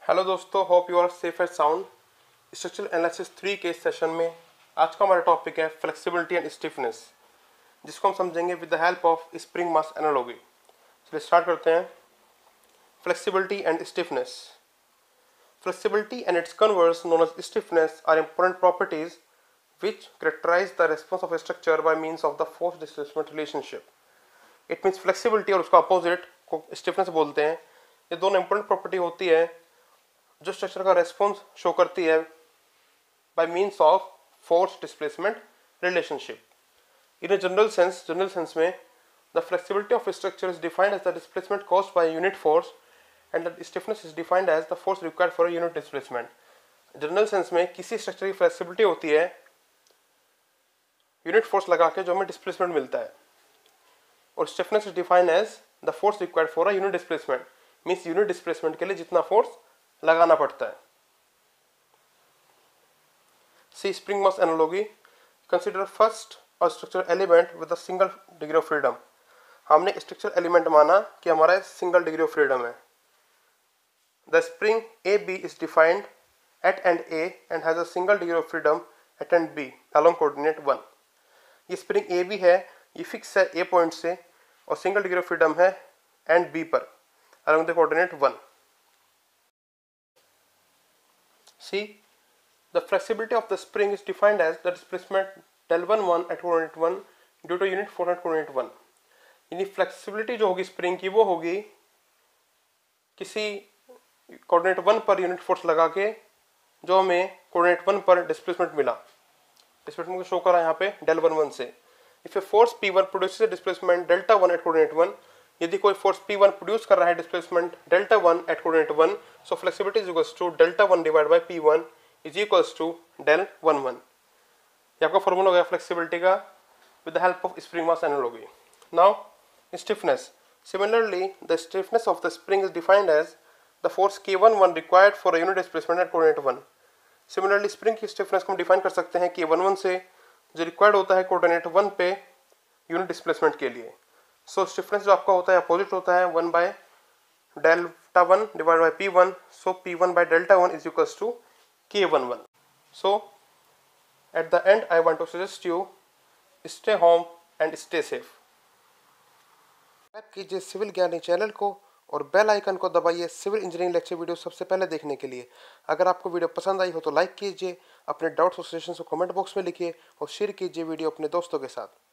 Hello दोस्तों, hope you are safe and sound. Structural analysis 3 के session में आज का हमारा टॉपिक है फ्लेक्सिबिलिटी एंड स्टिफनेस, जिसको हम समझेंगे with the help of spring mass analogy. चलिए स्टार्ट करते हैं। Flexibility and stiffness. Flexibility and its converse known as stiffness are important properties which characterize the response of a structure by means of the force displacement relationship. It means flexibility और उसका opposite को stiffness बोलते हैं। ये दोनों important property होती है जो स्ट्रक्चर का रेस्पॉन्स शो करती है by means of force displacement relationship. In a general sense में the flexibility of a structure is defined as the displacement caused by a unit force and the stiffness is defined as the force required for a unit displacement. General sense में किसी structure की flexibility होती है unit force लगा के जो हमें displacement मिलता है, और stiffness is defined as the force required for a unit displacement, means unit displacement के लिए जितना फोर्स लगाना पड़ता है। See spring mass analogy. Consider first a structural element with a single degree of freedom. हमने स्ट्रक्चरल एलिमेंट माना कि हमारा सिंगल डिग्री ऑफ फ्रीडम है। The spring A B is defined at end A and has a single degree of freedom at end B along coordinate 1। ये spring A B है, ये fix है ए point से और सिंगल डिग्री ऑफ फ्रीडम है end B पर along the coordinate 1। See the flexibility of the spring is defined as the displacement del 1 at coordinate 1 due to unit force at coordinate 1। यानी flexibility जो होगी spring की वो होगी किसी coordinate 1 per unit force लगा के जो हमें कोऑर्डिनेट 1 पर डिस्प्लेसमेंट मिला। डिस्प्लेसमेंट को शो करा यहाँ पे del 1 से। If a force P1 produces displacement delta 1 at coordinate 1, यदि कोई फोर्स P1 प्रोड्यूस कर रहा है displacement delta 1 at coordinate 1, so flexibility is equals to delta 1 divide by P1 is equals to del 1 1। ये आपका फॉर्मूला हो गया फ्लेक्सिबिलिटी का with the help of spring mass analogy. Now stiffness. Similarly the stiffness of the spring is defined as the force K11 required for a unit displacement at coordinate 1। Similarly spring की stiffness को हम define कर सकते हैं K11 से, जो required होता है कोऑर्डिनेट 1 पे यूनिट डिस्प्लेसमेंट के लिए। सो स्टिफनेस जो आपका होता है अपोजिट होता है 1 by delta 1 divide by P1, so P1 by delta 1 is equals to K11। So at the end I want to suggest you stay home and stay safe. Subscribe कीजिए civil Gyani channel को और bell icon को दबाइए civil engineering lecture video सबसे पहले देखने के लिए। अगर आपको वीडियो पसंद आई हो तो लाइक कीजिए, अपने डाउट्स और सजेशंस को कमेंट बॉक्स में लिखिए और शेयर कीजिए वीडियो अपने दोस्तों के साथ।